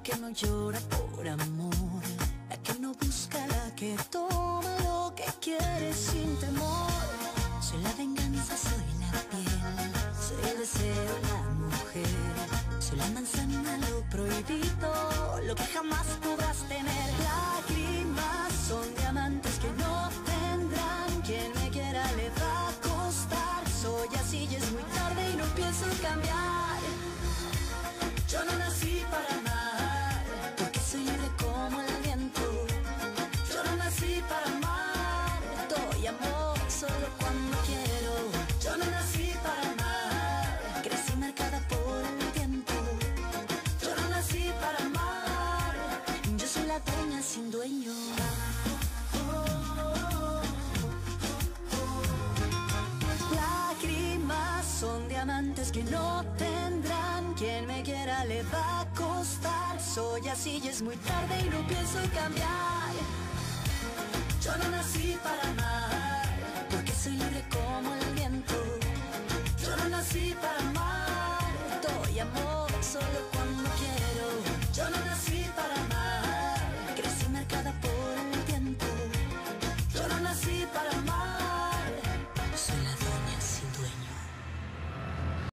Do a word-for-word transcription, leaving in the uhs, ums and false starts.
que no llora por amor, la que no busca, la que toma lo que quiere sin temor. Soy la venganza, soy la piel, soy el deseo, la mujer. Soy la manzana, lo prohibido, lo que jamás podrás tener. Lágrimas son diamantes que no tendrán, quien me quiera le va a costar. Soy así y es muy tarde y no pienso cambiar. Yo no nací para amar, porque soy libre como el viento. Yo no nací para amar, doy amor solo cuando quiero. Yo no nací para amar, crecí marcada por el tiempo. Yo no nací para amar, yo soy la dueña sin dueño. Lágrimas son diamantes que no tendrán, quien me quiera le va a costar. Soy así y es muy tarde y no pienso cambiar. Yo no nací para amar, porque soy libre como el viento. Yo no nací para